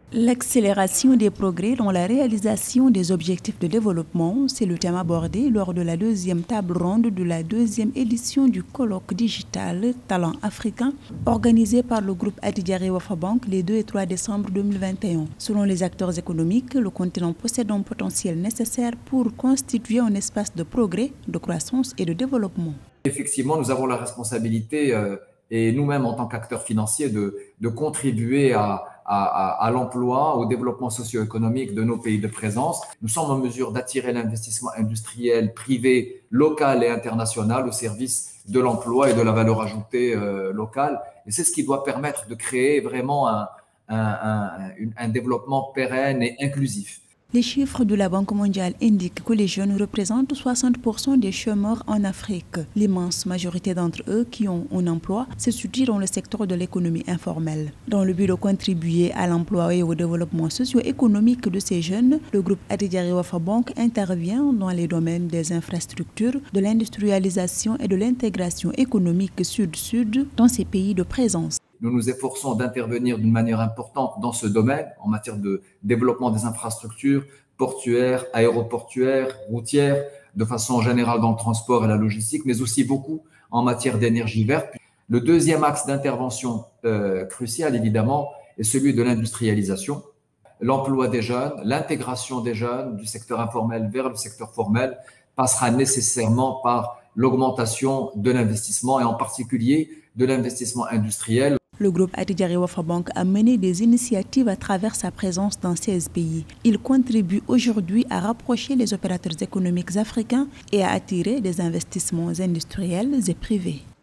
L'accélération des progrès dans la réalisation des objectifs de développement, c'est le thème abordé lors de la deuxième table ronde de la deuxième édition du colloque digital Talent africain organisé par le groupe Attijari Wafa Bank les 2 et 3 décembre 2021. Selon les acteurs économiques, le continent possède un potentiel nécessaire pour constituer un espace de progrès, de croissance et de développement. Effectivement, nous avons la responsabilité, et nous-mêmes en tant qu'acteurs financiers, de contribuer à l'emploi, au développement socio-économique de nos pays de présence. Nous sommes en mesure d'attirer l'investissement industriel, privé, local et international au service de l'emploi et de la valeur ajoutée locale. Et c'est ce qui doit permettre de créer vraiment un développement pérenne et inclusif. Les chiffres de la Banque mondiale indiquent que les jeunes représentent 60% des chômeurs en Afrique. L'immense majorité d'entre eux qui ont un emploi se situent dans le secteur de l'économie informelle. Dans le but de contribuer à l'emploi et au développement socio-économique de ces jeunes, le groupe Attijari Wafa Bank intervient dans les domaines des infrastructures, de l'industrialisation et de l'intégration économique sud-sud dans ces pays de présence. Nous nous efforçons d'intervenir d'une manière importante dans ce domaine en matière de développement des infrastructures portuaires, aéroportuaires, routières, de façon générale dans le transport et la logistique, mais aussi beaucoup en matière d'énergie verte. Le deuxième axe d'intervention crucial, évidemment, est celui de l'industrialisation. L'emploi des jeunes, l'intégration des jeunes du secteur informel vers le secteur formel passera nécessairement par l'augmentation de l'investissement et en particulier de l'investissement industriel. Le groupe Attijari Wafa Bank a mené des initiatives à travers sa présence dans 16 pays. Il contribue aujourd'hui à rapprocher les opérateurs économiques africains et à attirer des investissements industriels et privés.